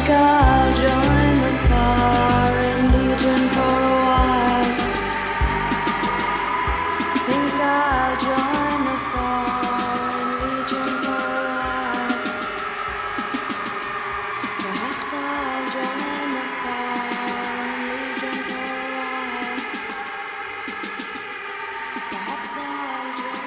I'll join the Foreign Legion for a while. Think I'll join the Foreign Legion for a while. Perhaps I'll join the Foreign Legion for a while. Perhaps I'll join